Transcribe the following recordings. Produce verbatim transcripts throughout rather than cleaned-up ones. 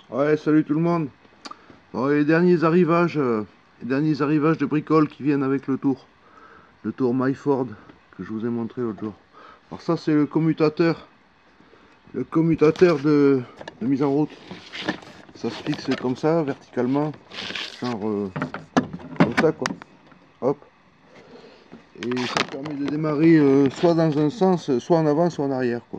Ouais, salut tout le monde. Bon, les derniers arrivages, euh, les derniers arrivages de bricoles qui viennent avec le tour. Le tour Myford que je vous ai montré l'autre jour. Alors ça c'est le commutateur, le commutateur de, de mise en route. Ça se fixe comme ça, verticalement, genre euh, comme ça quoi. Hop. Et ça permet de démarrer euh, soit dans un sens, soit en avant, soit en arrière quoi.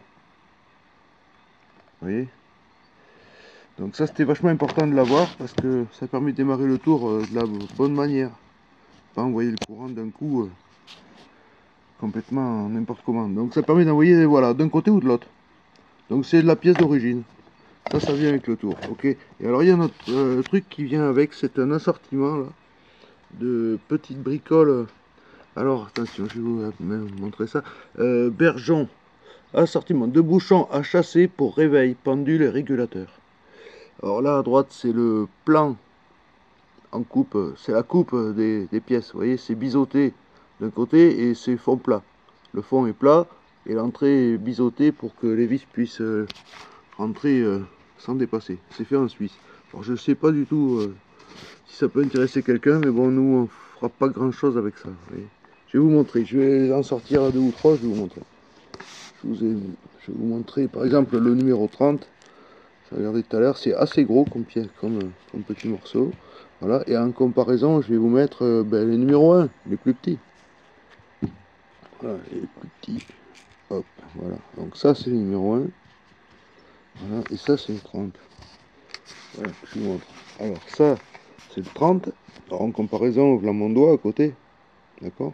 Vous voyez? Donc ça c'était vachement important de l'avoir parce que ça permet de démarrer le tour euh, de la bonne manière. Pas envoyer le courant d'un coup. Euh, complètement n'importe comment. Donc ça permet d'envoyer voilà, d'un côté ou de l'autre. Donc c'est de la pièce d'origine. Ça, ça vient avec le tour. Ok. Et alors il y a un autre euh, truc qui vient avec, c'est un assortiment là, de petites bricoles. Alors attention, je vais vous montrer ça. Euh, Bergeon, assortiment de bouchons à chasser pour réveil, pendule et régulateur. Alors là à droite c'est le plan en coupe, c'est la coupe des, des pièces. Vous voyez, c'est biseauté d'un côté et c'est fond plat. Le fond est plat et l'entrée est biseautée pour que les vis puissent euh, rentrer euh, sans dépasser. C'est fait en Suisse. Alors je ne sais pas du tout euh, si ça peut intéresser quelqu'un, mais bon, nous on fera pas grand chose avec ça. Vous voyez. Je vais vous montrer, je vais en sortir deux ou trois, je vais vous montrer. Je, vous ai, je vais vous montrer par exemple le numéro trente. J'ai regardé tout à l'heure, c'est assez gros comme, pièce, comme, comme petit morceau. Voilà, et en comparaison, je vais vous mettre euh, ben, les numéros un, les plus petits. Voilà, les plus petits. Hop, voilà. Donc ça, c'est le numéro un. Voilà, et ça, c'est le trente. Voilà, je vous montre. Alors ça, c'est le trente. Alors en comparaison, voilà mon doigt à côté. D'accord.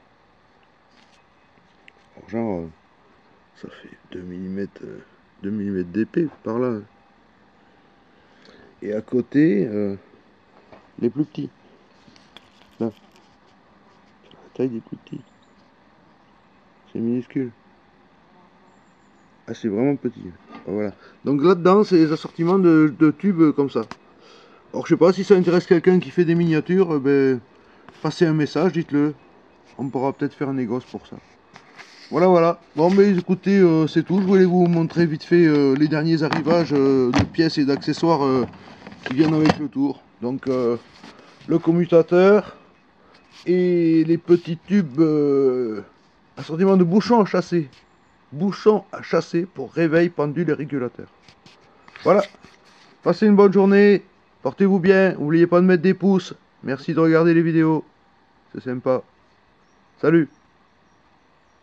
Alors genre, euh, ça fait deux millimètres, euh, deux millimètres d'épée par là. Et à côté, euh, les plus petits. Là, la taille des plus petits. C'est minuscule. Ah, c'est vraiment petit. Voilà. Donc là-dedans, c'est les assortiments de, de tubes comme ça. Alors je sais pas si ça intéresse quelqu'un qui fait des miniatures, ben, passez un message, dites-le. On pourra peut-être faire un négoce pour ça. Voilà, voilà. Bon, mais écoutez, euh, c'est tout. Je voulais vous montrer vite fait euh, les derniers arrivages euh, de pièces et d'accessoires euh, qui viennent avec le tour. Donc, euh, le commutateur et les petits tubes euh, assortiment de bouchons à chasser. Bouchons à chasser pour réveil, pendule et régulateur. Voilà. Passez une bonne journée. Portez-vous bien. N'oubliez pas de mettre des pouces. Merci de regarder les vidéos. C'est sympa. Salut.